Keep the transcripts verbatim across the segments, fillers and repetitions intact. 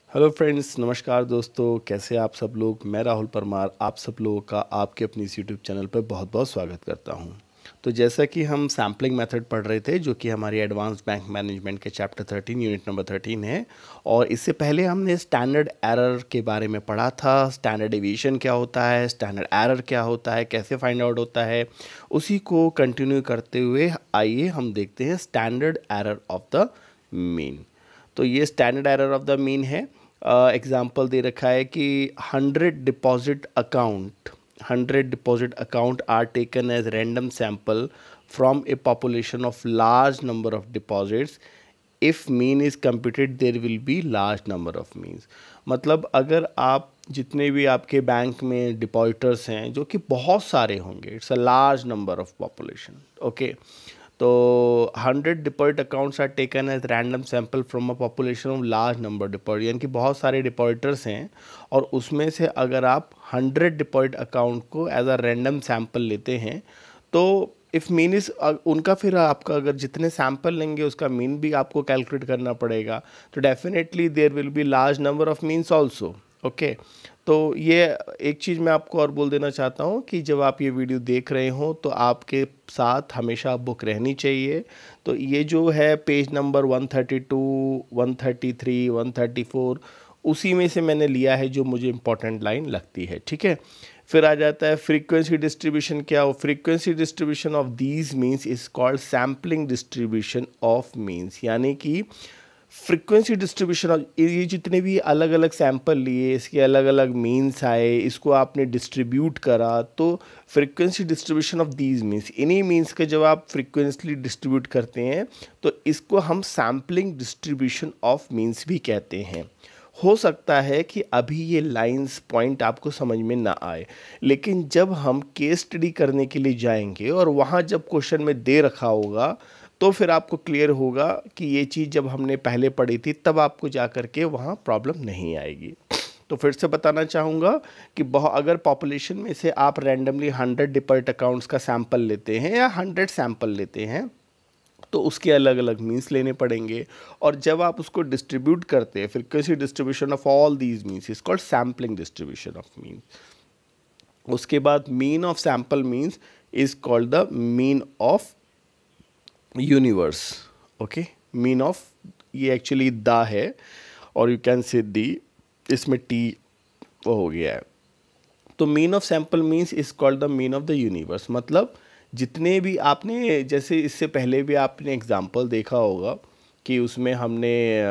Hello friends, नमस्कार दोस्तों। कैसे आप सब लोग। मैं राहुल परमार आप सब लोगों का आपके अपनी इस यूट्यूब चैनल पर बहुत बहुत स्वागत करता हूं। तो जैसा कि हम सैम्पलिंग मेथड पढ़ रहे थे, जो कि हमारी एडवांस बैंक मैनेजमेंट के chapter thirteen unit number thirteen है, और इससे पहले हमने स्टैंडर्ड एरर के बारे में पढ़ा था। स्टैंडर्ड डेविएशन क्या होता है, स्टैंडर्ड एरर क्या होता है, कैसे फाइंड आउट होता है, उसी को कंटिन्यू करते हुए आइए हम देखते हैं standard error of the mean. तो ये standard error of the mean है। एग्जाम्पल uh, दे रखा है कि hundred deposit account hundred deposit account are taken as random sample from a population of large number of deposits. If mean is computed there will be large number of means. मतलब अगर आप जितने भी आपके बैंक में depositors हैं, जो कि बहुत सारे होंगे, it's a large number of population, okay. तो hundred deposit accounts are taken as random sample from a population of large number deposit, यानी कि बहुत सारे डिपॉजिटर्स हैं और उसमें से अगर आप हंड्रेड डिपॉजिट अकाउंट को एज अ रैंडम सैम्पल लेते हैं तो इफ़ मीन इज उनका, फिर आपका अगर जितने सैम्पल लेंगे उसका मीन भी आपको कैलकुलेट करना पड़ेगा। तो definitely there will be large number of means also, okay. तो ये एक चीज़ मैं आपको और बोल देना चाहता हूँ कि जब आप ये वीडियो देख रहे हो तो आपके साथ हमेशा बुक रहनी चाहिए। तो ये जो है page number one thirty two, one thirty three, one thirty four, उसी में से मैंने लिया है जो मुझे इंपॉर्टेंट लाइन लगती है, ठीक है। फिर आ जाता है फ्रीक्वेंसी डिस्ट्रीब्यूशन। क्या हो? Frequency distribution of these means is called sampling distribution of means, यानी कि फ्रीक्वेंसी डिस्ट्रीब्यूशन ऑफ ये जितने भी अलग अलग सैंपल लिए, इसके अलग अलग मीन्स आए, इसको आपने डिस्ट्रीब्यूट करा, तो frequency distribution of these means, इन्हीं मीन्स के जब आप फ्रीक्वेंसली डिस्ट्रीब्यूट करते हैं तो इसको हम सैम्पलिंग डिस्ट्रीब्यूशन ऑफ मीन्स भी कहते हैं। हो सकता है कि अभी ये लाइंस पॉइंट आपको समझ में ना आए, लेकिन जब हम केस स्टडी करने के लिए जाएंगे और वहाँ जब क्वेश्चन में दे रखा होगा तो फिर आपको क्लियर होगा कि ये चीज़ जब हमने पहले पढ़ी थी तब आपको जा कर के वहाँ प्रॉब्लम नहीं आएगी। तो फिर से बताना चाहूँगा कि बहुत अगर पॉपुलेशन में से आप रैंडमली हंड्रेड डिपॉजिट अकाउंट्स का सैंपल लेते हैं या हंड्रेड सैंपल लेते हैं तो उसके अलग अलग मीन्स लेने पड़ेंगे, और जब आप उसको डिस्ट्रीब्यूट करते हैं, frequency distribution of all these means is called sampling distribution of means. उसके बाद mean of sample means is called the mean of universe, okay. Mean of, ये एक्चुअली द है और यू कैन से दी, इसमें T वो हो गया है। तो mean of sample means is called the mean of the universe. मतलब जितने भी आपने, जैसे इससे पहले भी आपने एग्जांपल देखा होगा कि उसमें हमने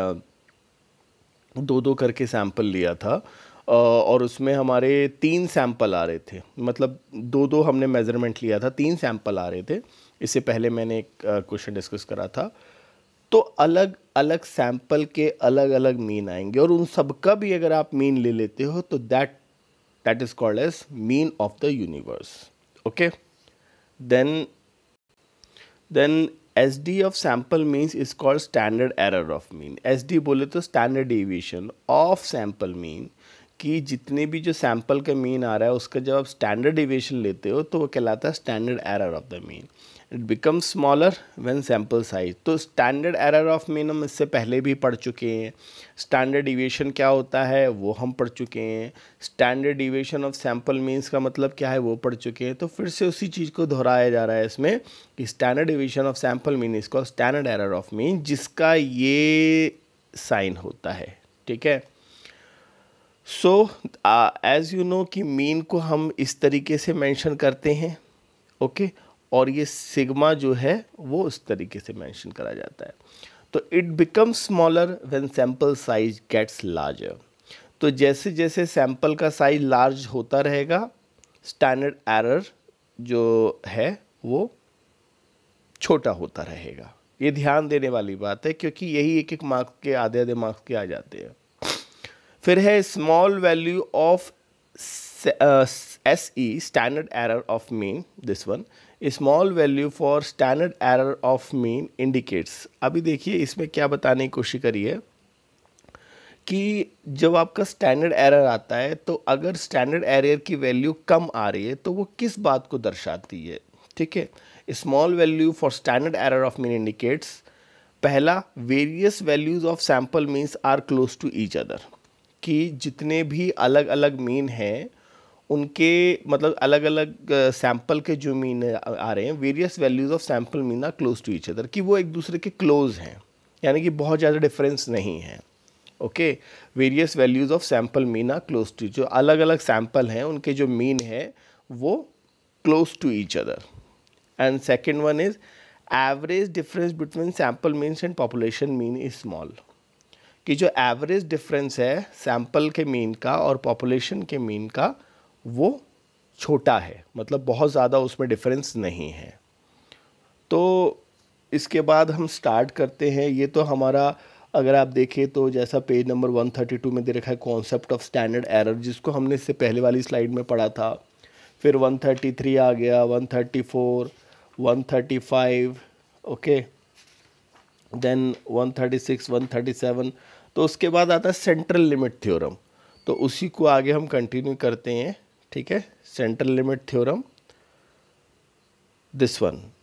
दो दो करके सैंपल लिया था और उसमें हमारे तीन सैंपल आ रहे थे, मतलब दो दो हमने मेजरमेंट लिया था, तीन सैंपल आ रहे थे। इससे पहले मैंने एक क्वेश्चन डिस्कस करा था। तो अलग अलग सैंपल के अलग अलग मीन आएंगे और उन सब का भी अगर आप मीन ले लेते हो तो that that is called as mean of the universe, okay. Then then S D of sample means is called standard error of mean. S D बोले तो standard deviation of sample mean, कि जितने भी जो सैंपल का mean आ रहा है उसका जब आप स्टैंडर्ड डेविएशन लेते हो तो वो कहलाता है standard error of the mean. It becomes smaller when sample size. तो स्टैंडर्ड एरर ऑफ मीन हम इससे पहले भी पढ़ चुके हैं। स्टैंडर्ड डिविएशन क्या होता है वो हम पढ़ चुके हैं। Standard deviation of sample means का मतलब क्या है वो पढ़ चुके हैं। तो फिर से उसी चीज़ को दोहराया जा रहा है इसमें कि standard deviation of sample mean इसको स्टैंडर्ड एरर ऑफ मीन, जिसका ये साइन होता है, ठीक है। सो एज यू नो कि मीन को हम इस तरीके से मेंशन करते हैं, ओके okay? और ये सिग्मा जो है वो इस तरीके से मेंशन करा जाता है। तो it becomes smaller when sample size gets larger. तो जैसे जैसे सैंपल का साइज लार्ज होता रहेगा, स्टैंडर्ड एरर जो है वो छोटा होता रहेगा। ये ध्यान देने वाली बात है क्योंकि यही एक एक मार्क्स के, आधे आधे मार्क्स के आ जाते हैं। फिर है small value of S E, standard error of mean. This one small value for standard error of mean indicates. अभी देखिए इसमें क्या बताने की कोशिश करी है कि जब आपका स्टैंडर्ड एरर आता है तो अगर स्टैंडर्ड एरर की वैल्यू कम आ रही है तो वो किस बात को दर्शाती है, ठीक है। Small value for standard error of mean indicates, पहला, various values of sample means are close to each other. कि जितने भी अलग अलग मीन हैं उनके मतलब अलग अलग सैंपल के जो मीन आ रहे हैं, various values of sample mean are close to each other, कि वो एक दूसरे के क्लोज हैं, यानी कि बहुत ज़्यादा डिफरेंस नहीं है। Okay, various values of sample mean are close to, जो अलग अलग सैंपल हैं उनके जो मीन है वो close to each other. And second one is average difference between sample means and population mean is small, कि जो एवरेज डिफरेंस है सैंपल के मीन का और पॉपुलेशन के मीन का वो छोटा है, मतलब बहुत ज़्यादा उसमें डिफरेंस नहीं है। तो इसके बाद हम स्टार्ट करते हैं। ये तो हमारा अगर आप देखें तो जैसा पेज नंबर एक सौ बत्तीस में दे रखा है कॉन्सेप्ट ऑफ स्टैंडर्ड एरर, जिसको हमने इससे पहले वाली स्लाइड में पढ़ा था। फिर एक सौ तैंतीस आ गया, एक सौ चौंतीस, एक सौ पैंतीस, ओके, देन एक सौ छत्तीस, एक सौ सैंतीस। तो उसके बाद आता है सेंट्रल लिमिट थ्योरम, तो उसी को आगे हम कंटिन्यू करते हैं। ठीक है, central limit theorem, this one.